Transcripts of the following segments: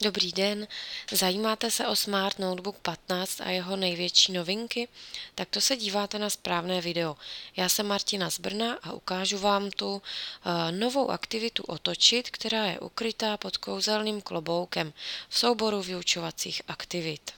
Dobrý den, zajímáte se o Smart Notebook 15 a jeho největší novinky? Tak to se díváte na správné video. Já jsem Martina z Brna a ukážu vám tu novou aktivitu otočit, která je ukrytá pod kouzelným kloboukem v souboru vyučovacích aktivit.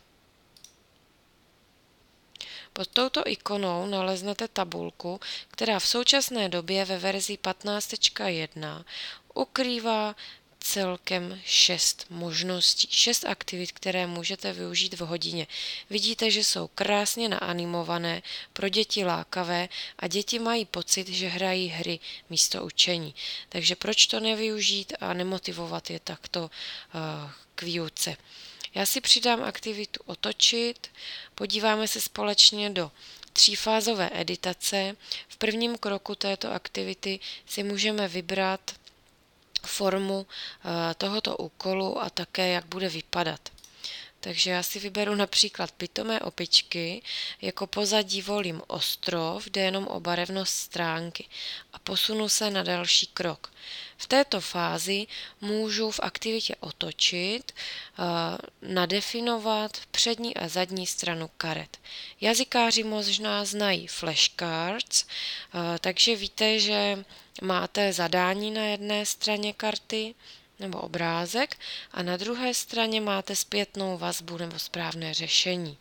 Pod touto ikonou naleznete tabulku, která v současné době ve verzi 15.1 ukrývá celkem 6 možností, 6 aktivit, které můžete využít v hodině. Vidíte, že jsou krásně naanimované, pro děti lákavé a děti mají pocit, že hrají hry místo učení. Takže proč to nevyužít a nemotivovat je takto k výuce? Já si přidám aktivitu otočit, podíváme se společně do třífázové editace. V prvním kroku této aktivity si můžeme vybrat formu tohoto úkolu a také, jak bude vypadat. Takže já si vyberu například pitomé opičky, jako pozadí volím ostrov, jde jenom o barevnost stránky a posunu se na další krok. V této fázi můžu v aktivitě otočit, nadefinovat přední a zadní stranu karet. Jazykáři možná znají flashcards, takže víte, že máte zadání na jedné straně karty, nebo obrázek a na druhé straně máte zpětnou vazbu nebo správné řešení.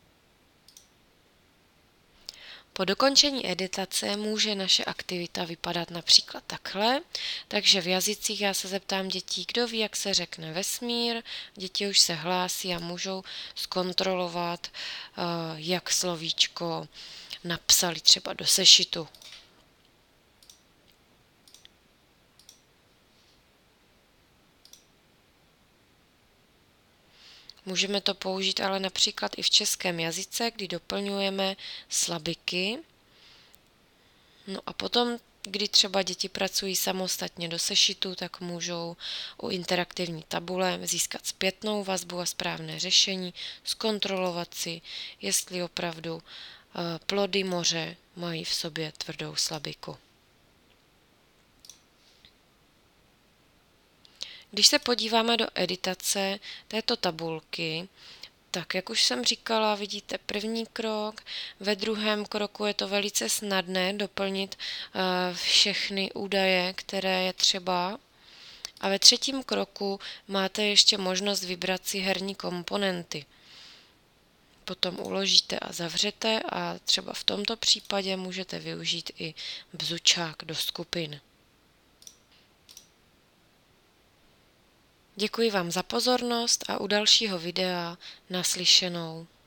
Po dokončení editace může naše aktivita vypadat například takhle, takže v jazycích já se zeptám dětí, kdo ví, jak se řekne vesmír, děti už se hlásí a můžou zkontrolovat, jak slovíčko napsali třeba do sešitu. Můžeme to použít ale například i v českém jazyce, kdy doplňujeme slabiky. No a potom, kdy třeba děti pracují samostatně do sešitu, tak můžou u interaktivní tabule získat zpětnou vazbu a správné řešení, zkontrolovat si, jestli opravdu plody moře mají v sobě tvrdou slabiku. Když se podíváme do editace této tabulky, tak jak už jsem říkala, vidíte první krok, ve druhém kroku je to velice snadné doplnit všechny údaje, které je třeba. A ve třetím kroku máte ještě možnost vybrat si herní komponenty. Potom uložíte a zavřete a třeba v tomto případě můžete využít i bzučák do skupin. Děkuji vám za pozornost a u dalšího videa naslyšenou.